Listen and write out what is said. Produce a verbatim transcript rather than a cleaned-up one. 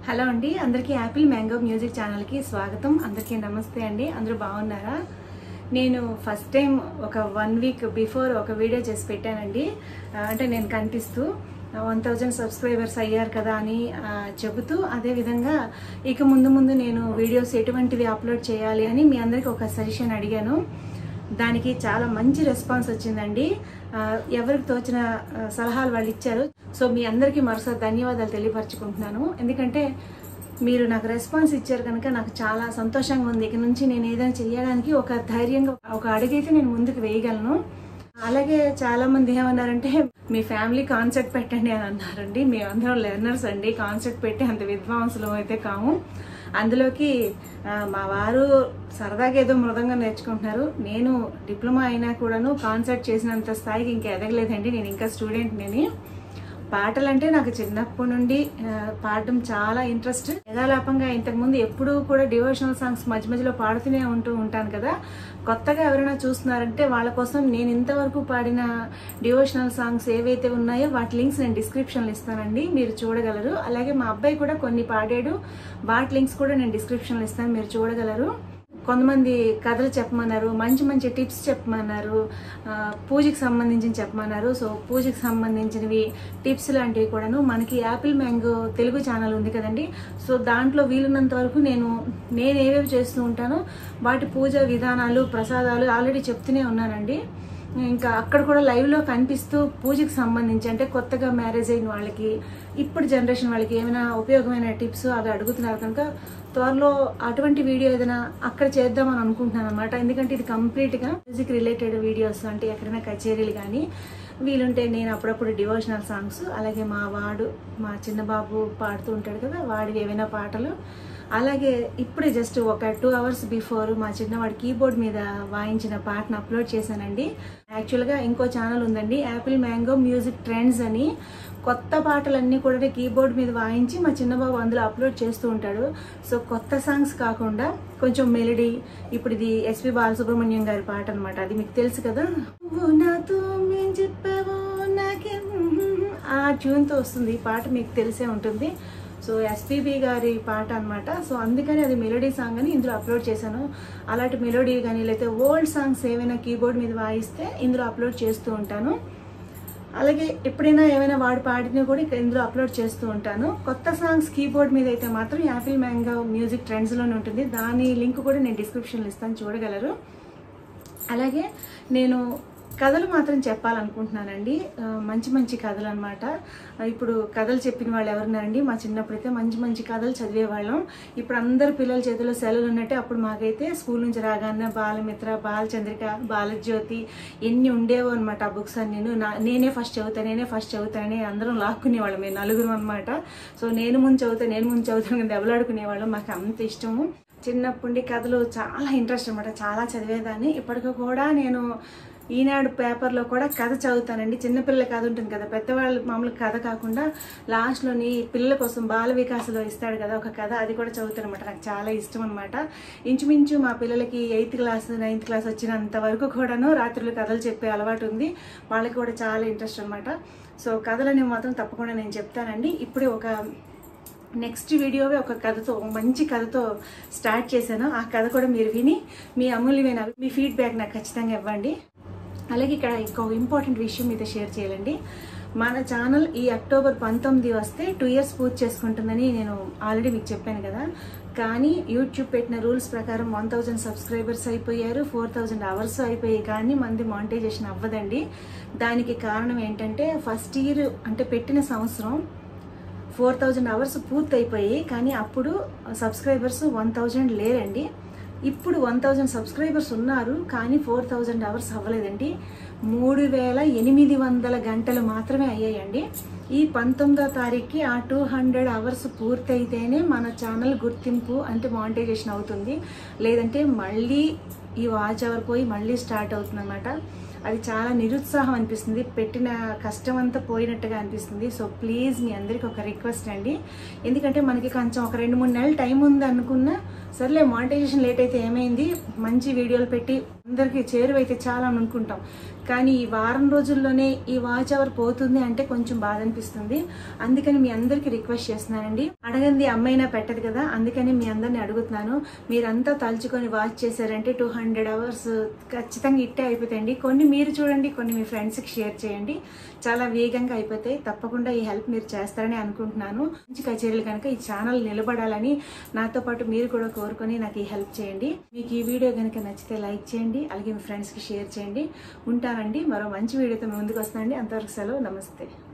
Hello అండి, అందరికీ Apple mango music ఛానల్కి స్వాగతం. అందరికీ నమస్తే అండి. అందరూ బాగున్నారా? నేను ఫస్ట్ టైం ఒక వన్ వీక్ బిఫోర్ ఒక వీడియో చేసి పెట్టానండి. అంటే నేను కనిపిస్తూ వన్ థౌజండ్ సబ్స్క్రైబర్స్ అయ్యారు కదా అని చెబుతూ, అదేవిధంగా ఇక ముందు ముందు నేను వీడియోస్ ఎటువంటివి అప్లోడ్ చేయాలి అని మీ అందరికీ ఒక సజెషన్ అడిగాను. దానికి చాలా మంచి రెస్పాన్స్ వచ్చిందండి. ఎవరికి తోచిన సలహాలు వాళ్ళు ఇచ్చారు. సో మీ అందరికీ మరోసారి ధన్యవాదాలు తెలియపరచుకుంటున్నాను. ఎందుకంటే మీరు నాకు రెస్పాన్స్ ఇచ్చారు కనుక నాకు చాలా సంతోషంగా ఉంది. ఇక నుంచి నేను ఏదైనా చేయడానికి ఒక ధైర్యంగా ఒక అడుగైతే నేను ముందుకు వేయగలను. అలాగే చాలా మంది ఏమన్నారంటే, మీ ఫ్యామిలీ కాన్సెప్ట్ పెట్టండి అని అన్నారండి. మేమందరం లెర్నర్స్ అండి, కాన్సెప్ట్ పెట్టి అంత విద్వాంసులం అయితే కాము. అందులోకి మా వారు సరదాగా ఏదో మృదంగా నేర్చుకుంటున్నారు. నేను డిప్లొమా అయినా కూడాను కాన్సర్ట్ చేసినంత స్థాయికి ఇంకా ఎదగలేదండి. నేను ఇంకా స్టూడెంట్. నేను పాటలంటే నాకు చిన్నప్పటి నుండి పాడడం చాలా ఇంట్రెస్ట్. యథాలాపంగా ఇంతకుముందు ఎప్పుడూ కూడా డివోషనల్ సాంగ్స్ మధ్య మధ్యలో పాడుతూనే ఉంటూ ఉంటాను కదా. కొత్తగా ఎవరైనా చూస్తున్నారంటే వాళ్ళ కోసం నేను ఇంతవరకు పాడిన డివోషనల్ సాంగ్స్ ఏవైతే ఉన్నాయో వాటి లింక్స్ నేను డిస్క్రిప్షన్లో ఇస్తానండి, మీరు చూడగలరు. అలాగే మా అబ్బాయి కూడా కొన్ని పాడాడు, వాటి లింక్స్ కూడా నేను డిస్క్రిప్షన్లో ఇస్తాను, మీరు చూడగలరు. కొంతమంది కథలు చెప్పమన్నారు, మంచి మంచి టిప్స్ చెప్పమన్నారు, పూజకి సంబంధించిన చెప్పమన్నారు. సో పూజకి సంబంధించినవి టిప్స్ లాంటివి కూడాను మనకి యాపిల్ మ్యాంగో తెలుగు ఛానల్ ఉంది కదండి. సో దాంట్లో వీలున్నంత వరకు నేను నేను ఏవేవి చేస్తూ ఉంటానో వాటి పూజ విధానాలు, ప్రసాదాలు ఆల్రెడీ చెప్తూనే ఉన్నానండి. ఇంకా అక్కడ కూడా లైవ్లో కనిపిస్తూ పూజకి సంబంధించి, అంటే కొత్తగా మ్యారేజ్ అయిన వాళ్ళకి, ఇప్పుడు జనరేషన్ వాళ్ళకి ఏమైనా ఉపయోగమైన టిప్స్ అవి అడుగుతున్నారు కనుక త్వరలో అటువంటి వీడియో ఏదైనా అక్కడ చేద్దామని అనుకుంటున్నాను అనమాట. ఎందుకంటే ఇది కంప్లీట్గా మ్యూజిక్ రిలేటెడ్ వీడియోస్, అంటే ఎక్కడైనా కచేరీలు కానీ వీలుంటే నేను అప్పుడప్పుడు డివోషనల్ సాంగ్స్, అలాగే మా వాడు మా చిన్న బాబు పాడుతూ ఉంటాడు కదా, వాడివి ఏవైనా పాటలు. అలాగే ఇప్పుడే జస్ట్ ఒక టూ అవర్స్ బిఫోర్ మా చిన్నవాడి కీబోర్డ్ మీద వాయించిన పాటను అప్లోడ్ చేశానండి. యాక్చువల్గా ఇంకో ఛానల్ ఉందండి, యాపిల్ మ్యాంగో మ్యూజిక్ ట్రెండ్స్ అని. కొత్త పాటలన్నీ కూడా కీబోర్డ్ మీద వాయించి మా చిన్నబాబు అందులో అప్లోడ్ చేస్తూ ఉంటాడు. సో కొత్త సాంగ్స్ కాకుండా కొంచెం మెలడీ, ఇప్పుడు ఇది ఎస్పి బాలసుబ్రహ్మణ్యం గారి పాట అనమాట, అది మీకు తెలుసు కదా. నాతో మేము చెప్పావు నాకే, ఆ ట్యూన్తో వస్తుంది ఈ పాట, మీకు తెలిసే ఉంటుంది. సో ఎస్పీబీ గారి పాట అనమాట. సో అందుకని అది మెలోడీ సాంగ్ అని ఇందులో అప్లోడ్ చేశాను. అలాంటి మెలోడీ కానీ లేకపోతే ఓల్డ్ సాంగ్స్ ఏమైనా కీబోర్డ్ మీద వాయిస్తే ఇందులో అప్లోడ్ చేస్తూ ఉంటాను. అలాగే ఎప్పుడైనా ఏమైనా వాడు పాడినా కూడా ఇందులో అప్లోడ్ చేస్తూ ఉంటాను. కొత్త సాంగ్స్ కీబోర్డ్ మీద అయితే మాత్రం యాపిల్ మ్యాంగో మ్యూజిక్ ట్రెండ్స్లోనే ఉంటుంది. దాని లింక్ కూడా నేను డిస్క్రిప్షన్లో ఇస్తాను, చూడగలరు. అలాగే నేను కథలు మాత్రం చెప్పాలనుకుంటున్నానండి, మంచి మంచి కథలు అనమాట. ఇప్పుడు కథలు చెప్పిన వాళ్ళు ఎవరున్నారండి? మా చిన్నప్పుడైతే మంచి మంచి కథలు చదివేవాళ్ళం. ఇప్పుడు అందరు పిల్లల చేతిలో సెలవులు ఉన్నట్టే అప్పుడు మాకైతే స్కూల్ నుంచి రాగానే బాలమిత్ర, బాలచంద్రిక, బాలజ్యోతి ఎన్ని ఉండేవో అనమాట. ఆ బుక్స్ అన్ని నేను నేనే ఫస్ట్ చదువుతాను నేనే ఫస్ట్ చదువుతానని అందరం లాక్కునేవాళ్ళం, మేము నలుగురు అనమాట. సో నేను ముందు చదువుతాను నేను ముందు చదువుతాను దెబ్బలాడుకునేవాళ్ళం. మాకు అంత ఇష్టము. చిన్నప్పటి కథలు చాలా ఇంట్రెస్ట్ అనమాట, చాలా చదివేదాన్ని. ఇప్పటికీ కూడా నేను ఈనాడు పేపర్లో కూడా కథ చదువుతానండి. చిన్నపిల్లల కథ ఉంటుంది కదా, పెద్దవాళ్ళు మామూలు కథ కాకుండా లాస్ట్లోని పిల్లల కోసం బాల వికాసలో ఇస్తాడు కదా ఒక కథ, అది కూడా చదువుతాను అనమాట. నాకు చాలా ఇష్టం అనమాట. ఇంచుమించు మా పిల్లలకి ఎయిత్ క్లాస్ నైన్త్ క్లాస్ వచ్చినంత వరకు కూడాను రాత్రులు కథలు చెప్పే అలవాటు ఉంది. వాళ్ళకి కూడా చాలా ఇంట్రెస్ట్ అనమాట. సో కథలని మాత్రం తప్పకుండా నేను చెప్తానండి. ఇప్పుడే ఒక నెక్స్ట్ వీడియోవే ఒక కథతో, మంచి కథతో స్టార్ట్ చేశాను. ఆ కథ కూడా మీరు విని మీ అమూల్యమైన మీ ఫీడ్బ్యాక్ నాకు ఖచ్చితంగా ఇవ్వండి. అలాగే ఇక్కడ ఇంకో ఇంపార్టెంట్ విషయం మీతో షేర్ చేయాలండి. మన ఛానల్ ఈ అక్టోబర్ పంతొమ్మిది వస్తే టూ ఇయర్స్ పూర్తి చేసుకుంటుందని నేను ఆల్రెడీ మీకు చెప్పాను కదా. కానీ యూట్యూబ్ పెట్టిన రూల్స్ ప్రకారం వన్ థౌజండ్ సబ్స్క్రైబర్స్ అయిపోయారు, ఫోర్ థౌజండ్ అవర్స్ అయిపోయాయి, కానీ మంది మానిటైజేషన్ అవ్వదండి. దానికి కారణం ఏంటంటే ఫస్ట్ ఇయర్ అంటే పెట్టిన సంవత్సరం ఫోర్ థౌజండ్ అవర్స్ పూర్తి అయిపోయాయి, కానీ అప్పుడు సబ్స్క్రైబర్స్ వన్ థౌజండ్ లేరండి. ఇప్పుడు వన్ థౌజండ్ సబ్స్క్రైబర్స్ ఉన్నారు, కానీ ఫోర్ థౌజండ్ అవర్స్ అవ్వలేదండి. మూడు వేల ఎనిమిది వందల గంటలు మాత్రమే అయ్యాయండి. ఈ పంతొమ్మిదో తారీఖుకి ఆ టూ హండ్రెడ్ అవర్స్ పూర్తయితేనే మన ఛానల్ గుర్తింపు అంటే మానిటైజేషన్ అవుతుంది. లేదంటే మళ్ళీ ఈ వాచ్ అవర్ పోయి మళ్ళీ స్టార్ట్ అవుతుంది అన్నమాట. అది చాలా నిరుత్సాహం అనిపిస్తుంది, పెట్టిన కష్టం అంతా పోయినట్టుగా అనిపిస్తుంది. సో ప్లీజ్ మీ అందరికీ ఒక రిక్వెస్ట్ అండి, ఎందుకంటే మనకి కొంచెం ఒక రెండు మూడు నెలలు టైం ఉంది అనుకున్నా సర్లే మానిటైజేషన్ లేట్ అయితే ఏమైంది, మంచి వీడియోలు పెట్టి అందరికీ చేరువైతే చాలా అనుకుంటాం. కానీ ఈ వారం రోజుల్లోనే ఈ వాచ్ అవర్ పోతుంది అంటే కొంచెం బాధ అనిపిస్తుంది. అందుకని మీ అందరికీ రిక్వెస్ట్ చేస్తున్నానండి, అడగంది అమ్మైనా పెట్టదు కదా, అందుకని మీ అందరిని అడుగుతున్నాను. మీరంతా తలుచుకొని వాచ్ చేశారంటే టూ హండ్రెడ్ అవర్స్ ఖచ్చితంగా ఇట్టే అయిపోతాయండి. కొన్ని మీరు చూడండి, కొన్ని మీ ఫ్రెండ్స్కి షేర్ చేయండి, చాలా వేగంగా అయిపోతాయి. తప్పకుండా ఈ హెల్ప్ మీరు చేస్తారని అనుకుంటున్నాను. మంచి కచేరీలు కనుక ఈ ఛానల్ నిలబడాలని నాతో పాటు మీరు కూడా కోరుకొని నాకు ఈ హెల్ప్ చేయండి. మీకు ఈ వీడియో కనుక నచ్చితే లైక్ చేయండి, అలాగే మీ ఫ్రెండ్స్కి షేర్ చేయండి. ఉంటానండి, మరో మంచి వీడియోతో ముందుకు వస్తానండి. అంతవరకు సెలవు, నమస్తే.